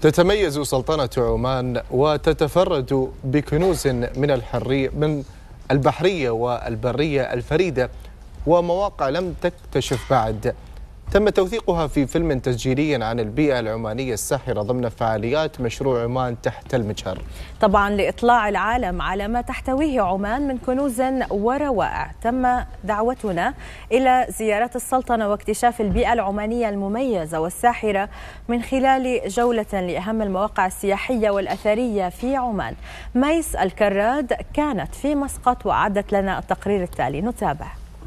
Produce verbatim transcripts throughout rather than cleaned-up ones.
تتميز سلطنة عمان وتتفرد بكنوز من الحرية من البحرية والبرية الفريدة ومواقع لم تكتشف بعد. تم توثيقها في فيلم تسجيلي عن البيئة العمانية الساحرة ضمن فعاليات مشروع عمان تحت المجهر. طبعا لإطلاع العالم على ما تحتويه عمان من كنوز وروائع، تم دعوتنا إلى زيارة السلطنة واكتشاف البيئة العمانية المميزة والساحرة من خلال جولة لأهم المواقع السياحية والأثرية في عمان. ميس الكراد كانت في مسقط وأعدت لنا التقرير التالي، نتابع.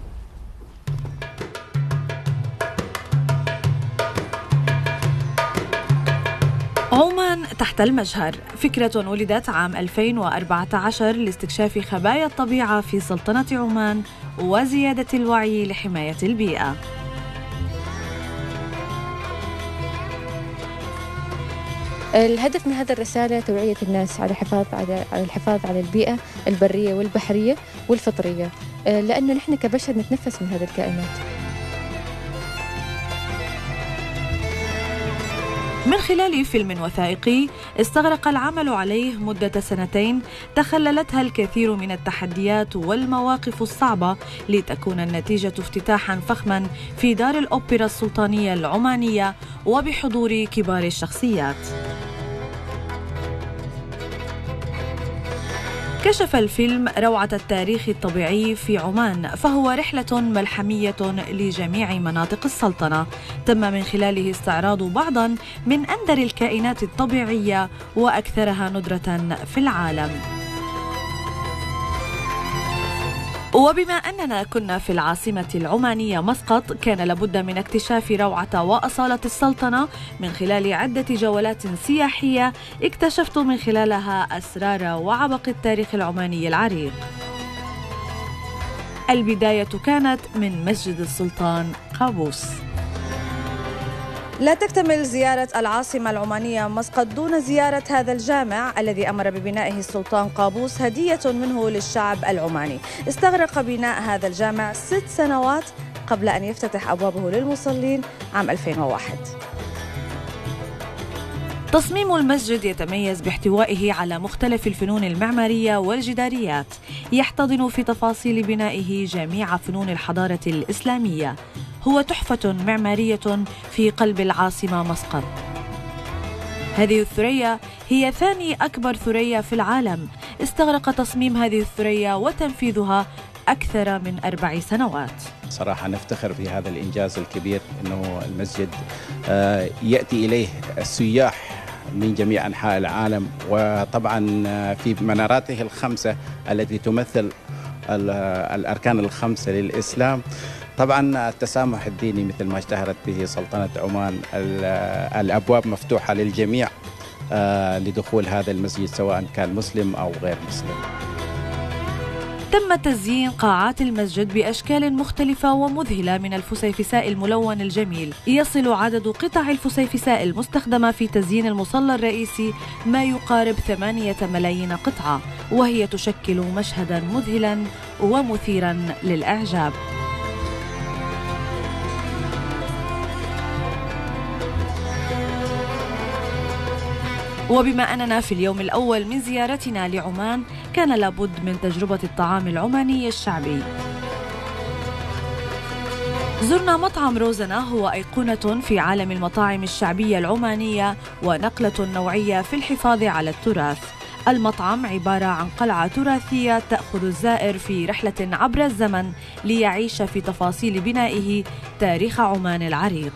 عمان تحت المجهر، فكرة ولدت عام ألفين وأربعة عشر لاستكشاف خبايا الطبيعة في سلطنة عمان وزيادة الوعي لحماية البيئة. الهدف من هذه الرسالة توعية الناس على الحفاظ على الحفاظ على البيئة البرية والبحرية والفطرية، لأنه نحن كبشر نتنفس من هذه الكائنات. من خلال فيلم وثائقي استغرق العمل عليه مدة سنتين تخللتها الكثير من التحديات والمواقف الصعبة لتكون النتيجة افتتاحا فخما في دار الأوبرا السلطانية العمانية وبحضور كبار الشخصيات. كشف الفيلم روعة التاريخ الطبيعي في عمان، فهو رحلة ملحمية لجميع مناطق السلطنة، تم من خلاله استعراض بعضا من أندر الكائنات الطبيعية وأكثرها ندرة في العالم. وبما أننا كنا في العاصمة العمانية مسقط، كان لابد من اكتشاف روعة وأصالة السلطنة من خلال عدة جولات سياحية اكتشفت من خلالها أسرار وعبق التاريخ العماني العريق. البداية كانت من مسجد السلطان قابوس. لا تكتمل زيارة العاصمة العمانية مسقط دون زيارة هذا الجامع الذي أمر ببنائه السلطان قابوس هدية منه للشعب العماني. استغرق بناء هذا الجامع ست سنوات قبل أن يفتتح أبوابه للمصلين عام ألفين وواحد. تصميم المسجد يتميز باحتوائه على مختلف الفنون المعمارية والجداريات، يحتضن في تفاصيل بنائه جميع فنون الحضارة الإسلامية. هو تحفة معمارية في قلب العاصمة مسقط. هذه الثريا هي ثاني أكبر ثريا في العالم. استغرق تصميم هذه الثريا وتنفيذها أكثر من أربع سنوات. صراحة نفتخر في هذا الإنجاز الكبير، أنه المسجد يأتي إليه السياح من جميع أنحاء العالم، وطبعا في مناراته الخمسة التي تمثل الأركان الخمسة للإسلام. طبعا التسامح الديني مثل ما اشتهرت به سلطنة عمان، الأبواب مفتوحة للجميع لدخول هذا المسجد سواء كان مسلم أو غير مسلم. تم تزيين قاعات المسجد بأشكال مختلفة ومذهلة من الفسيفساء الملون الجميل. يصل عدد قطع الفسيفساء المستخدمة في تزيين المصلى الرئيسي ما يقارب ثمانية ملايين قطعة، وهي تشكل مشهدا مذهلا ومثيرا للإعجاب. وبما أننا في اليوم الأول من زيارتنا لعمان، كان لابد من تجربة الطعام العماني الشعبي. زرنا مطعم روزنا، هو أيقونة في عالم المطاعم الشعبية العمانية ونقلة نوعية في الحفاظ على التراث. المطعم عبارة عن قلعة تراثية تأخذ الزائر في رحلة عبر الزمن ليعيش في تفاصيل بنائه تاريخ عمان العريق.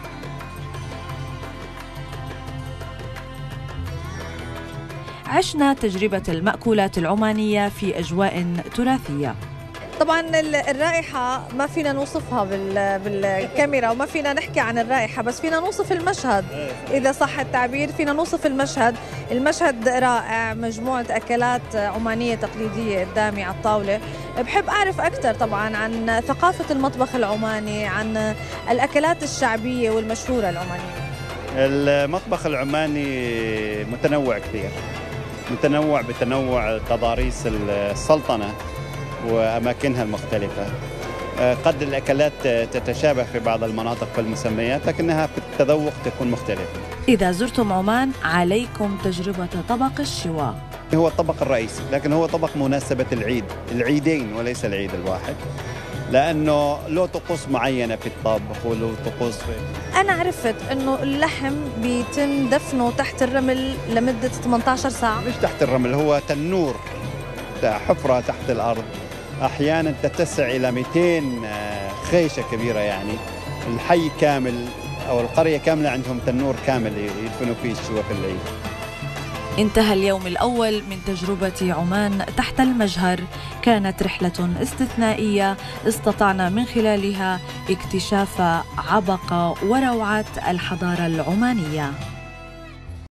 عشنا تجربة المأكولات العمانية في أجواء تراثية. طبعا الرائحة ما فينا نوصفها بالكاميرا وما فينا نحكي عن الرائحة، بس فينا نوصف المشهد إذا صح التعبير. فينا نوصف المشهد. المشهد رائع، مجموعة أكلات عمانية تقليدية قدامي على الطاولة. بحب أعرف أكثر طبعا عن ثقافة المطبخ العماني، عن الأكلات الشعبية والمشهورة العمانية. المطبخ العماني متنوع كثير، متنوع بتنوع تضاريس السلطنة وأماكنها المختلفة. قد الأكلات تتشابه في بعض المناطق في المسميات، لكنها في التذوق تكون مختلفة. إذا زرتم عمان عليكم تجربة طبق الشواء. هو الطبق الرئيسي، لكن هو طبق مناسبة العيد، العيدين وليس العيد الواحد، لأنه له طقوس معينة في الطبخ وله طقوس في... أنا عرفت أنه اللحم بيتم دفنه تحت الرمل لمدة ثمانية عشر ساعة. مش تحت الرمل، هو تنور، حفرة تحت الأرض، أحيانا تتسع إلى مئتين خيشة كبيرة، يعني الحي كامل أو القرية كاملة عندهم تنور كامل يدفنوا فيه الشواء في العيد. انتهى اليوم الأول من تجربة عمان تحت المجهر. كانت رحلة استثنائية استطعنا من خلالها اكتشاف عبق وروعة الحضارة العمانية.